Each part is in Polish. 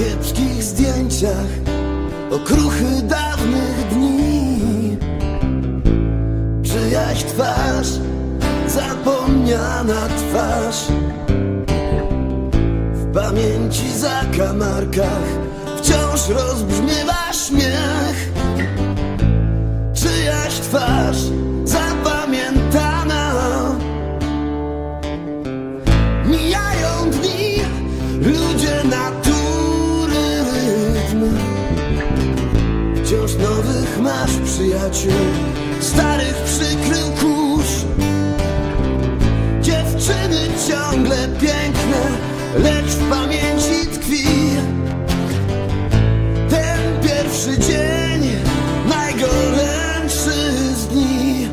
kiepskich zdjęciach, okruchy dawnych dni. Czyjaś twarz, zapomniana twarz, w pamięci zakamarkach wciąż rozbrzmiewa śmiech. Czyjaś twarz zapamiętana. Mijają dni, ludzie natury rytm. Wciąż nowych masz przyjaciół, starych przykrył kurz. Dziewczyny ciągle piękne, lecz w pamięci tkwi ten pierwszy dzień, najgorętszy z dni.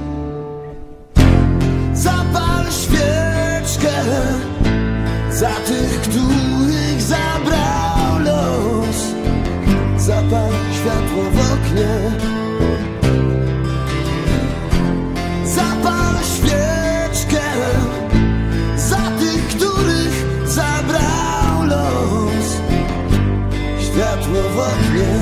Zapal świeczkę za tych, których zabrał los. Zapal światło w oknie. Zapal świeczkę za tych, których zabrał los. Światło w oknie.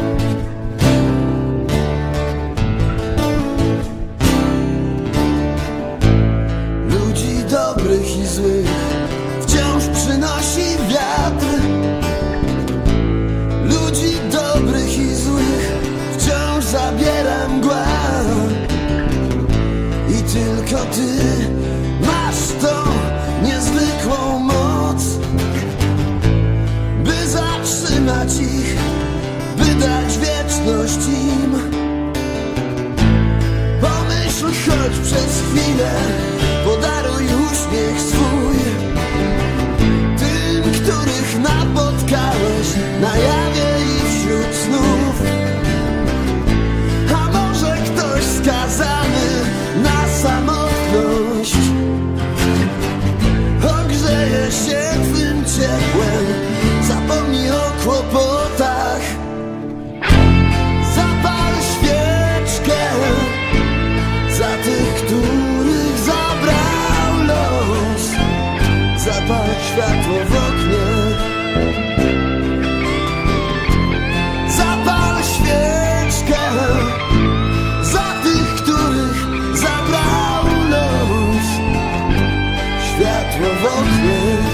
Ludzi dobrych i złych wciąż przynosi wiatr. Ludzi dobrych i złych wciąż zabiera mgła. I tylko ty masz tą niezwykłą moc, by zatrzymać ich, by dać wieczność im. Pomyśl choć przez chwilę, podaruj uśmiech swój tym, których napotkałeś na jawie i wśród snów. A może ktoś skazany na samotność ogrzeje się twym ciepłem, zapomnij o kłopotach. Zapal świeczkę za tych, których zabrał los. Zapal światło w oknie. Zapal świeczkę za tych, których zabrał los. Światło w oknie.